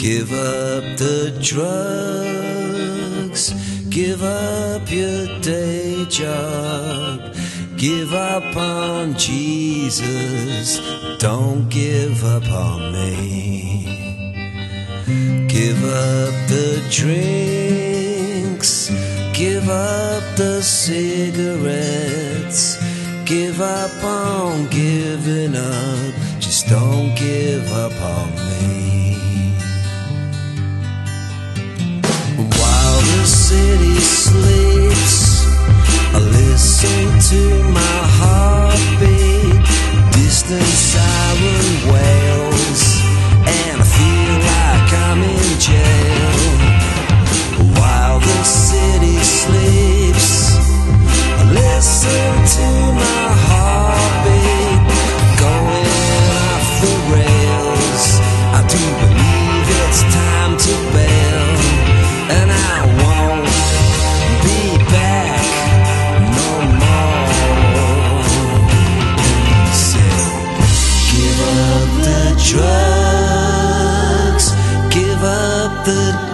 Give up the drugs, give up your day job, give up on Jesus, don't give up on me. Give up the drinks, give up the cigarettes, give up on giving up, just don't give up on me. While the city sleeps, I listen to my heartbeat, distant siren wails, and I feel like I'm in jail. While the city sleeps, I listen to my heartbeat, going off the rails. I do believe it's time to bail, and I won't be back no more. He said, give up the drugs, give up the